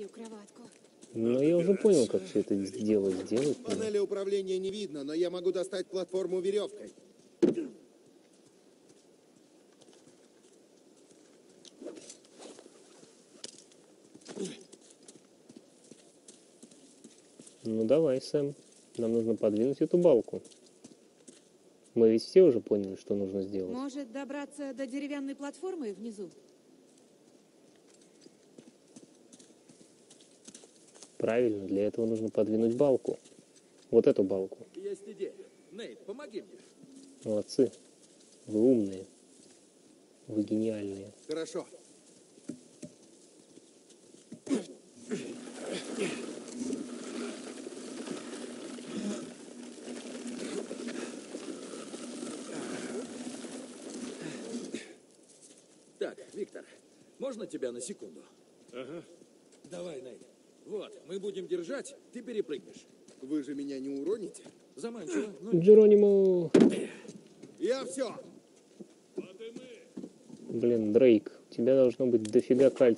свою кроватку. Ну, я уже понял, как все это дело сделать. Панели управления не видно, но я могу достать платформу веревкой. Ну, давай, Сэм. Нам нужно подвинуть эту балку. Мы ведь все уже поняли, что нужно сделать. Может, добраться до деревянной платформы внизу? Правильно, для этого нужно подвинуть балку. Вот эту балку. Есть идея. Нейт, помоги мне. Молодцы. Вы умные. Вы гениальные. Хорошо. Так, Виктор, можно тебя на секунду? Ага. Давай, Нейт. Вот, мы будем держать, ты перепрыгнешь. Вы же меня не уроните? Заманчиво. Ну, Джеронимо! Я все. Блин, Дрейк, у тебя должно быть дофига кальция.